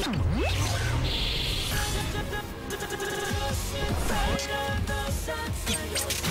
这些残忍的三次游戏。